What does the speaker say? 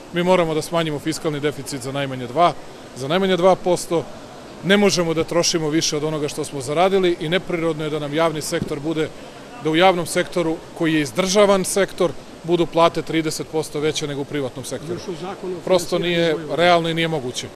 Mi moramo da smanjimo fiskalni deficit za najmanje 2%. Ne možemo da trošimo više od onoga što smo zaradili i neprirodno je da nam javni sektor bude, da u javnom sektoru, koji je izdržavan sektor, budu plate 30% veće nego u privatnom sektoru. Prosto nije realno i nije moguće.